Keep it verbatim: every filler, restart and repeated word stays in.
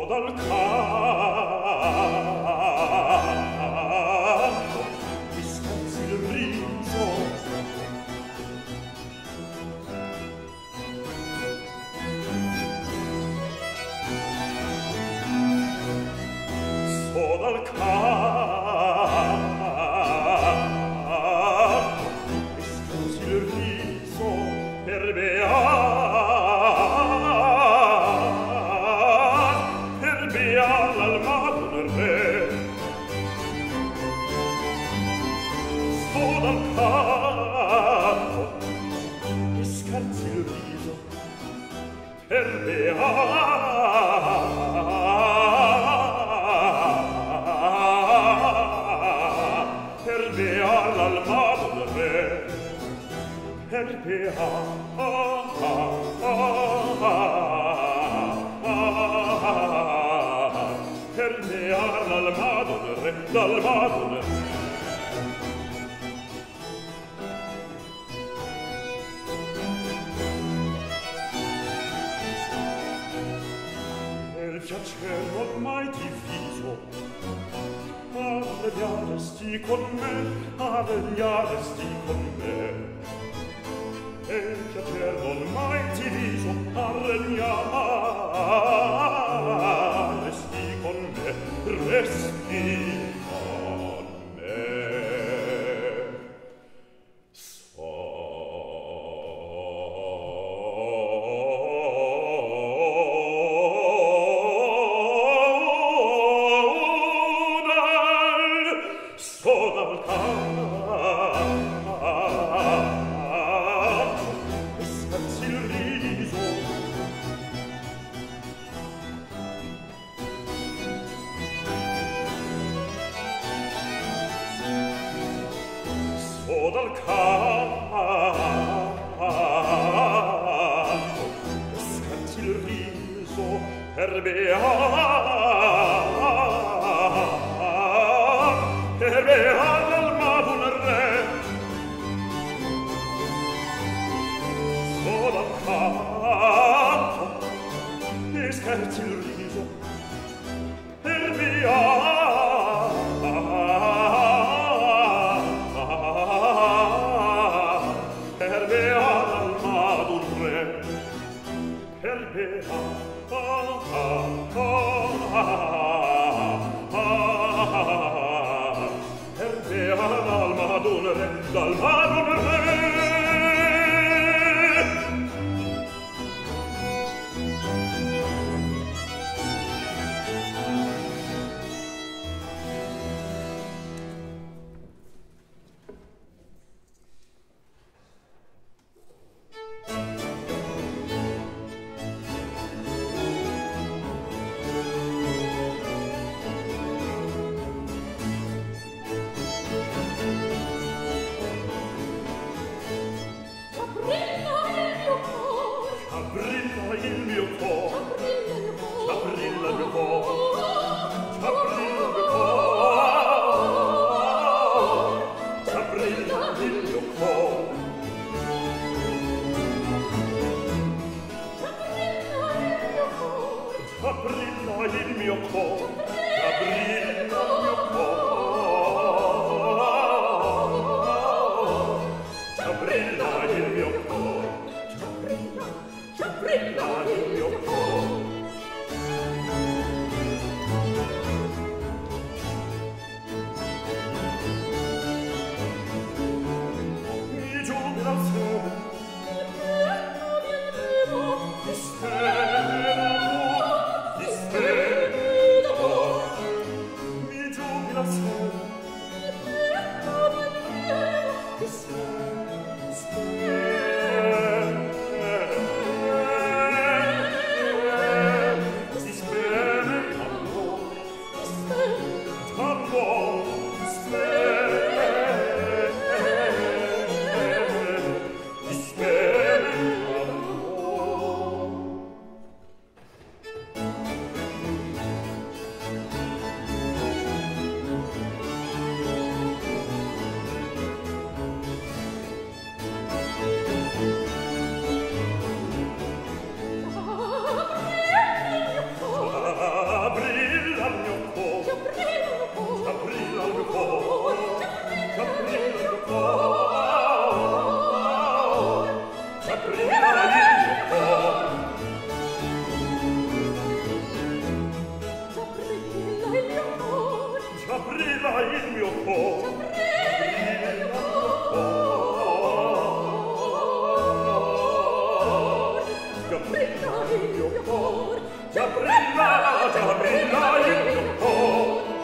dal campo ti scherzi il riso so dal campo ti scherzi il riso per beare dal campo e scherzi il riso per bear per bear l'almato del re per bear per bear l'almato del re l'almato del re piacer ormai diviso arregliaresti con me arregliaresti con me e piacer ormai diviso arregliaresti con me resti con me dal campo scherzi il riso per bear per bear l'almato del re so dal campo scherzi il riso per bear dal mago del re il mio cor, brilla il mio cor, brilla il mio cor, brilla il mio cor. Mi giubila il sole, mi spera mi giubila il sole brilla il mio cor, già brilla, già brilla il mio cor.